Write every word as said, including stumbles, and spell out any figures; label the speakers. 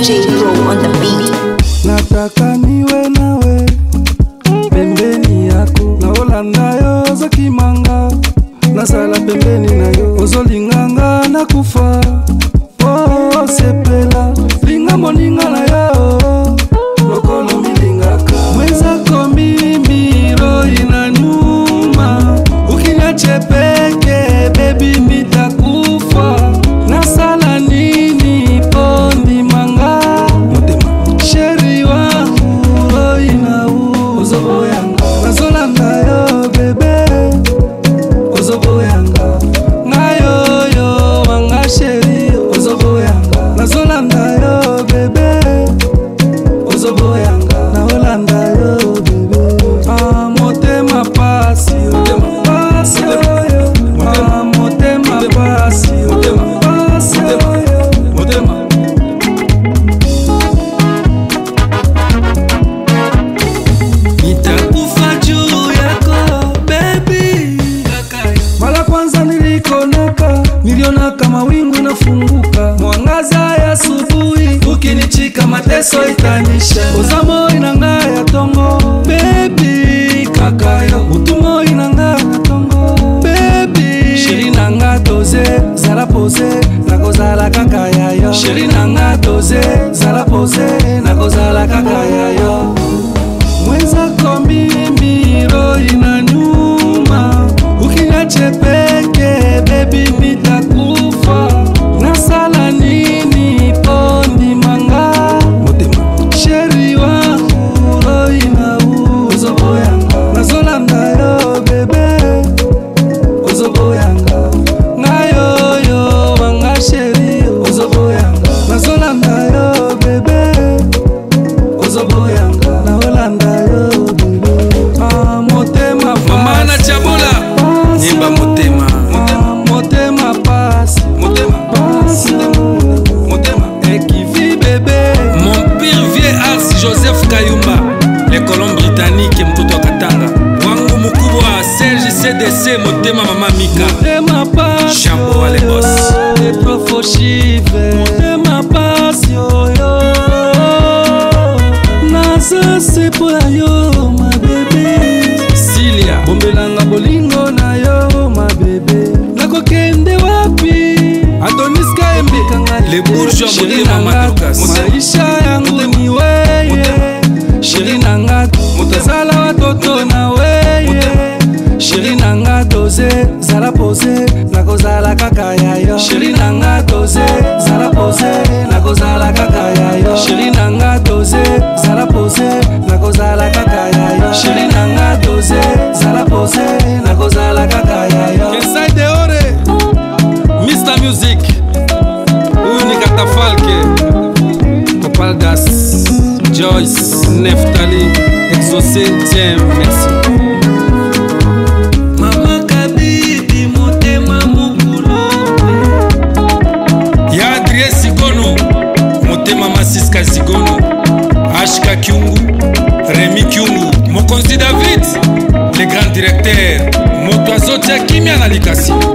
Speaker 1: J Pro on the beat.
Speaker 2: Nataka niwe nawe pembeni yako, naolanda yo za kimanga, nasala pembeni nayo, ozolinganga na kufa. Oh sepela linga moninga na yo, lokolo milingaka mwenzako mimi roho inanyuma, ukiniacha peke baby nitakufa. Nasala nini pondi manga motema, sheri wangu roho inau, ozobo yanga nazolanda yo bebe, ozobo yanga ngayo yo wanga sheri, ozobo yanga nazolanda yo bebe, ozobo yanga naolanda yo bebe. Ah motema pasi, motema pasi, ah motema pasi, motema pasi, motema. Nitakufa juu yako baby. Mara kwanza nilikonaka, niliona kama wingu inafunguka, mwangaza ya asubuhi, ukinichika mateso itanisha, uzamo inangaya tongo baby kakayo, utumo inangaya tongo baby, sheri nanga doze zala pose nakozala kakayayo, sheri nanga doze zala pose nakozala kakayayo. Mwenzako mimi roho inanyuma, ukiniacha peke baby nitakufa. Nasala nini pondi manga motema, sheri wangu roho inau, ozobo yanga nazolanda yo bebe, ozobo yanga ngayo yo wanga sheri, ozobo yanga nazolanda yo bebe, ozobo yanga naolanda yo bebe. Ah motema
Speaker 3: mama na chabula nyimba motema,
Speaker 2: motema motema pasi, motema pasi, motema ekivi bebe.
Speaker 3: mon pire vieux Ars Joseph Kayumba, les colons britanniques mtoto Katanga, wangu mkubwa Serge C D C, motema mama Mika,
Speaker 2: Motema pasi,
Speaker 3: Shampoo wale boss,
Speaker 2: trop faux chive, motema pasi yo yo, nasa sepo yo ma bebe,
Speaker 3: Silia
Speaker 2: bombelanga bolingo na yo ma bebe, nakokende wapi Adonis Kaembe kanga
Speaker 3: les bourgeois motema Madukas,
Speaker 2: maisha yangu ni weye, sheri nanga motazala watoto na weye, sheri nanga doze zala pose nakozala kaka yayo, sheri nanga doze zala pose nakozala kaka yayo, sheri nanga doze zala pose nakozala kaka yayo, sheri nanga doze zala pose nakozala kaka yayo.
Speaker 3: Inside the ore Mister Music, huyu ni Katafalke, Kopaldas, Joyce, Neftali, Exaucé, tiens, merci.
Speaker 2: Mama kabibi motema mukulu,
Speaker 3: Ya Adrien Sigono, motema Masiska Sigono, Ashka Kyungu, Rémi Kyungu, Mokonzi David, les grands directeurs, Motoazo Tia Kimia na Likasi.